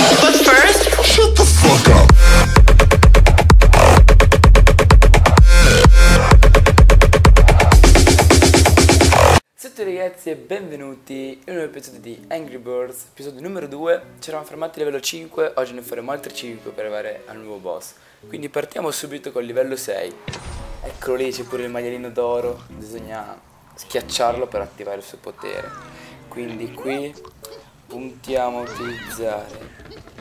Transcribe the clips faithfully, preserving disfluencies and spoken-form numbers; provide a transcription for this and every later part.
But first, Shut the fuck up. Ciao a tutti ragazzi e benvenuti in un nuovo episodio di Angry Birds, episodio numero due. Ci eravamo fermati a livello cinque, oggi ne faremo altri cinque per arrivare al nuovo boss. Quindi partiamo subito col livello sei. Eccolo lì, c'è pure il maialino d'oro, bisogna schiacciarlo per attivare il suo potere. Quindi qui puntiamo a utilizzare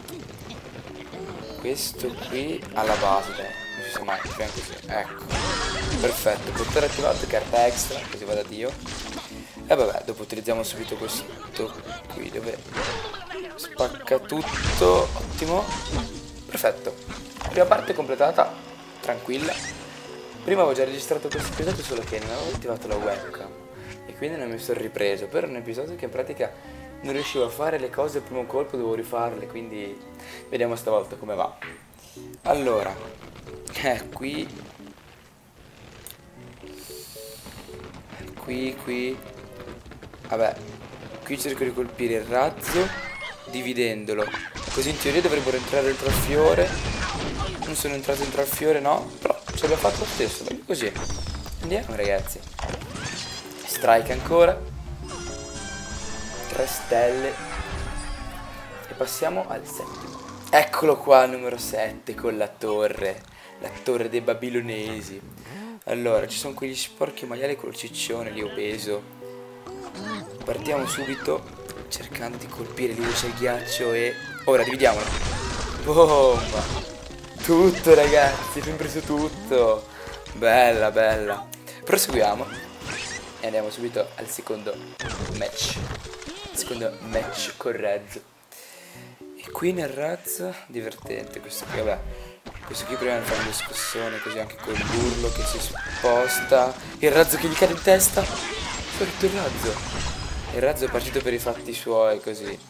questo qui alla base, dai, non si sa mai, prima così, ecco, perfetto, potere attivato, carta extra, così va da Dio. E vabbè, dopo utilizziamo subito questo qui dove spacca tutto, ottimo, perfetto, prima parte completata, tranquilla. Prima avevo già registrato questo episodio solo che non avevo attivato la webcam e quindi non mi sono ripreso, però è un episodio che in pratica non riuscivo a fare le cose al primo colpo, dovevo rifarle, quindi vediamo stavolta come va. Allora, eh, qui, qui, qui, vabbè, qui cerco di colpire il razzo dividendolo, così in teoria dovrebbero entrare dentro il fiore. Non sono entrato dentro il fiore, no, però ce l'ho fatto lo stesso, meglio così. Andiamo ragazzi. Strike ancora, tre stelle e passiamo al settimo. Eccolo qua, numero sette, con la torre, la torre dei babilonesi. Allora, ci sono quegli sporchi maiali col ciccione lì obeso. Partiamo subito cercando di colpire lì c'è il ghiaccio e ora dividiamolo. Boom! Tutto ragazzi, abbiamo preso tutto. Bella, bella. Proseguiamo e andiamo subito al secondo match. Il secondo match con razzo. E qui nel razzo, divertente questo qui, vabbè. Questo qui prima fa uno scossone, così anche con l'urlo che si sposta. Il razzo che gli cade in testa. Fuori il razzo. Il razzo è partito per i fatti suoi, così.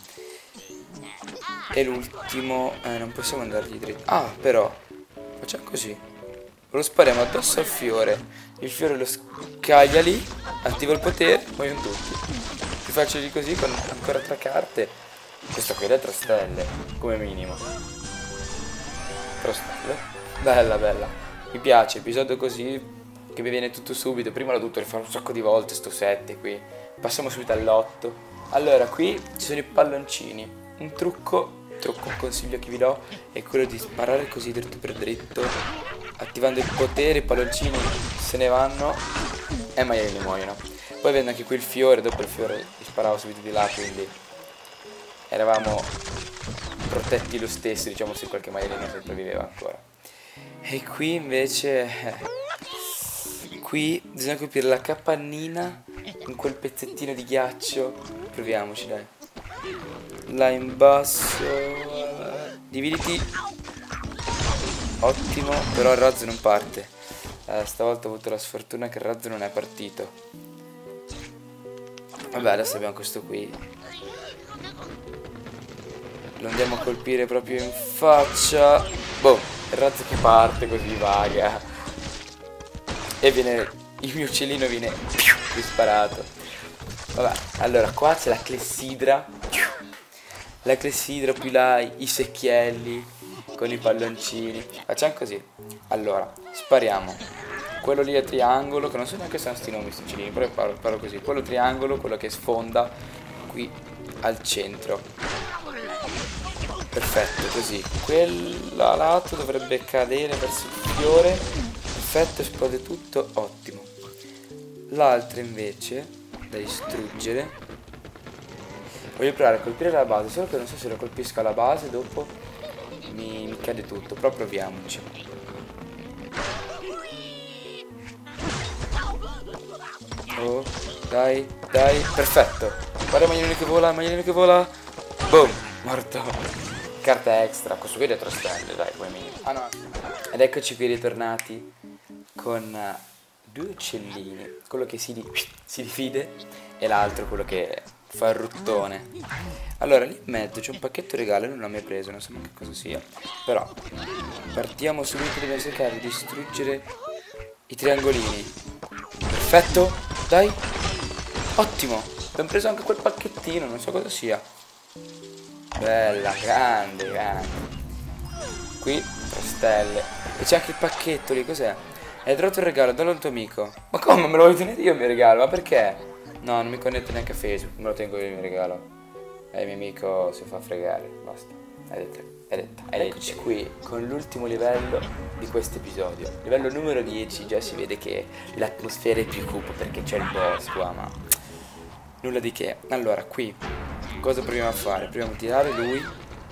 E l'ultimo, eh, non possiamo andargli dritto. Ah, però, facciamo così. Lo spariamo addosso al fiore. Il fiore lo scaglia lì, attiva il potere, muoiono tutti. Più facile di così, con ancora tre carte. Questa qui è tre stelle, come minimo. tre stelle. Bella, bella. Mi piace, episodio così, che mi viene tutto subito. Prima l'ho dovuto rifare un sacco di volte, sto sette qui. Passiamo subito all'otto. Allora, qui ci sono i palloncini. Un trucco... trucco, un consiglio che vi do è quello di sparare così dritto per dritto, attivando il potere, i palloncini se ne vanno e i maialini muoiono. Poi vedo anche qui il fiore, dopo il fiore li sparavo subito di là, quindi eravamo protetti lo stesso, diciamo, se qualche maialino sopravviveva ancora. E qui invece eh, qui bisogna colpire la capannina con quel pezzettino di ghiaccio. Proviamoci, dai. Là in basso, dividiti. Ottimo, però il razzo non parte. eh, Stavolta ho avuto la sfortuna che il razzo non è partito. Vabbè, adesso abbiamo questo qui. Lo andiamo a colpire proprio in faccia. Boh, il razzo che parte così vaga. E viene, il mio uccellino viene disparato. Vabbè, allora qua c'è la clessidra. La clessidra, più là i secchielli con i palloncini. Facciamo così. Allora, spariamo. Quello lì a triangolo, che non so neanche se sono sti nomi sti uccellini, però parlo, parlo così. Quello triangolo, quello che sfonda qui al centro. Perfetto, così. Quello a lato dovrebbe cadere verso il fiore. Perfetto, esplode tutto, ottimo. L'altro invece da distruggere. Voglio provare a colpire la base, solo che non so se lo colpisco alla base, dopo mi, mi cade tutto, però proviamoci. Oh, dai, dai, perfetto. Guarda il maialino che vola, il maialino che vola. Boom, morto. Carta extra, questo qui è da tre stelle, dai, come minimo. Ah no. Ed eccoci qui ritornati con uh, due uccellini. Quello che si, di si divide e l'altro quello che fa il ruttone. Allora lì in mezzo c'è un pacchetto regalo, non l'ho mai preso, non so neanche cosa sia. Però partiamo subito, dobbiamo cercare di distruggere i triangolini. Perfetto, dai. Ottimo, abbiamo preso anche quel pacchettino, non so cosa sia. Bella, grande, grande. Qui tre stelle. E c'è anche il pacchetto lì, cos'è? Hai trovato il regalo, dallo al tuo amico. Ma come, me lo vuoi tenere io il mio regalo? Ma perché? No, non mi connetto neanche a Facebook, me lo tengo io il mio regalo. E il mio amico si fa fregare, basta. Hai detto, hai detto, hai detto. Eccoci qui con l'ultimo livello di questo episodio. Livello numero dieci, già si vede che l'atmosfera è più cupa perché c'è il boss qua, ma nulla di che. Allora, qui cosa proviamo a fare? Proviamo a tirare lui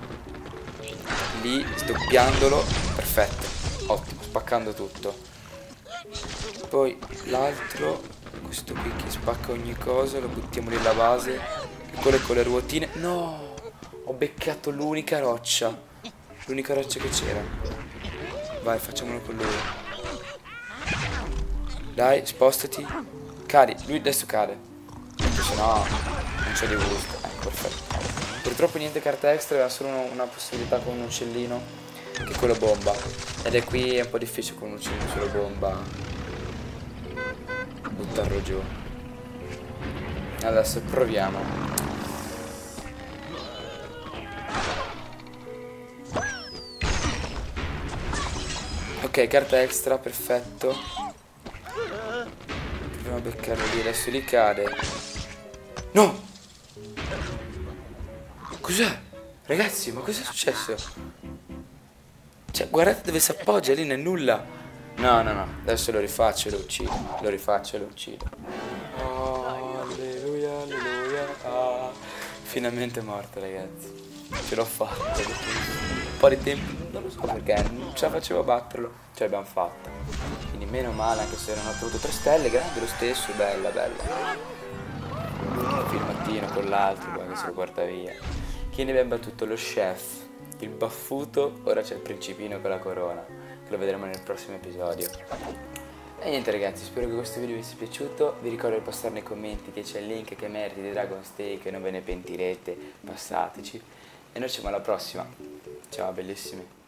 lì, sdoppiandolo. Perfetto, ottimo, spaccando tutto. Poi l'altro, questo qui che spacca ogni cosa, lo buttiamo lì alla base. E quello con le ruotine. No, ho beccato l'unica roccia, l'unica roccia che c'era. Vai, facciamolo con lui. Dai, spostati. Cadi, lui adesso cade. Perché sennò non c'è di gusto. Ecco, perfetto. Purtroppo niente carta extra, aveva solo una possibilità con un uccellino, che è quello bomba. Ed è qui è un po' difficile con un uccellino solo bomba buttarlo giù. Adesso proviamo. Ok, carta extra, perfetto. Proviamo a beccarlo lì, adesso lì cade. No! Cos'è? Ragazzi, ma cos'è successo? Cioè, guardate dove si appoggia, lì nel nulla. No, no, no, adesso lo rifaccio e lo uccido. Lo rifaccio e lo uccido. Oh, alleluia, alleluia. Ah. Finalmente morto, ragazzi. Ce l'ho fatta. Un po' di tempo, non lo so perché, non ce la facevo a batterlo. Ce l'abbiamo fatta. Quindi meno male, anche se non ho avuto tre stelle, grande lo stesso, bella, bella. Un filmattino con l'altro, poi che se lo porta via. Chi ne abbiamo battuto? Lo chef, il baffuto, ora c'è il principino con la corona, che lo vedremo nel prossimo episodio. E niente ragazzi, spero che questo video vi sia piaciuto, vi ricordo di passare nei commenti che c'è il link che meriti di Dragon Steak e non ve ne pentirete, passateci. E noi ci vediamo alla prossima, ciao bellissimi.